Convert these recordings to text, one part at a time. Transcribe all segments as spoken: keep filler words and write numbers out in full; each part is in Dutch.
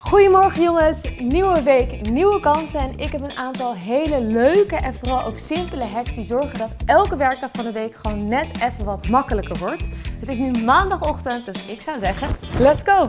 Goedemorgen jongens, nieuwe week, nieuwe kansen en ik heb een aantal hele leuke en vooral ook simpele hacks die zorgen dat elke werkdag van de week gewoon net even wat makkelijker wordt. Het is nu maandagochtend, dus ik zou zeggen, let's go!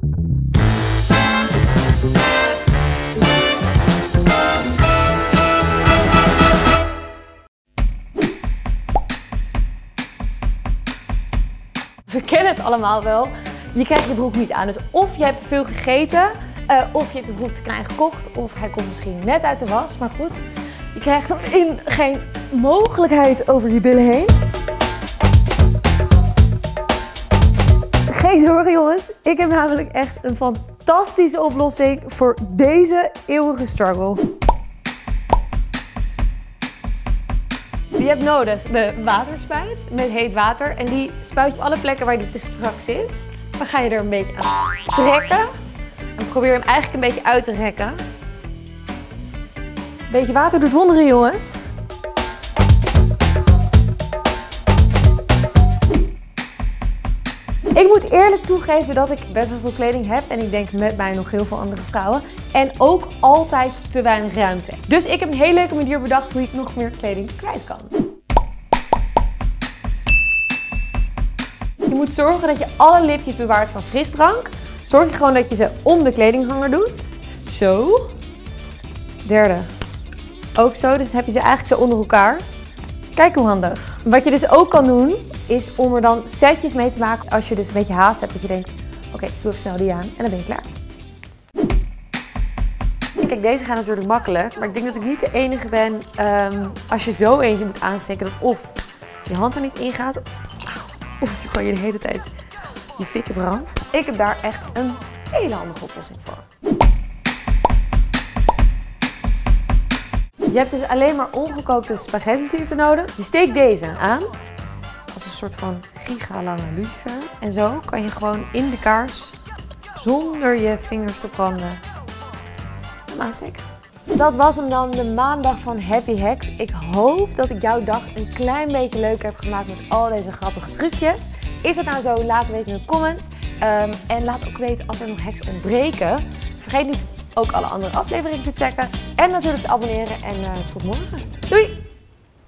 We kennen het allemaal wel. Je krijgt je broek niet aan. Dus of je hebt te veel gegeten, uh, of je hebt je broek te klein gekocht, of hij komt misschien net uit de was. Maar goed, je krijgt dan in geen mogelijkheid over je billen heen. Geen zorgen jongens, ik heb namelijk echt een fantastische oplossing voor deze eeuwige struggle. Je hebt nodig de waterspuit met heet water en die spuit je op alle plekken waar die te strak zit. Dan ga je er een beetje aan trekken en probeer hem eigenlijk een beetje uit te rekken. Een beetje water doet wonderen jongens. Ik moet eerlijk toegeven dat ik best wel veel kleding heb en ik denk met mij nog heel veel andere vrouwen. En ook altijd te weinig ruimte. Dus ik heb een hele leuke manier bedacht hoe ik nog meer kleding kwijt kan. Je moet zorgen dat je alle lipjes bewaart van frisdrank. Zorg je gewoon dat je ze om de kledinghanger doet. Zo. Derde. Ook zo, dus heb je ze eigenlijk zo onder elkaar. Kijk hoe handig. Wat je dus ook kan doen, is om er dan setjes mee te maken als je dus een beetje haast hebt. Dat je denkt, oké, okay, doe even snel die aan en dan ben je klaar. Kijk, deze gaan natuurlijk makkelijk, maar ik denk dat ik niet de enige ben um, als je zo eentje moet aansteken dat of je hand er niet in gaat, of je gewoon je de hele tijd je fikken brandt. Ik heb daar echt een hele handige oplossing voor. Je hebt dus alleen maar ongekookte spaghetti's hiertoe nodig. Je steekt deze aan als een soort van gigalange lucifer. En zo kan je gewoon in de kaars, zonder je vingers te branden, hem aansteken. Dat was hem dan, de maandag van Happy Hacks. Ik hoop dat ik jouw dag een klein beetje leuker heb gemaakt met al deze grappige trucjes. Is dat nou zo? Laat het weten in de comments. Um, en laat ook weten als er nog hacks ontbreken. Vergeet niet ook alle andere afleveringen te checken. En natuurlijk te abonneren. En uh, tot morgen. Doei!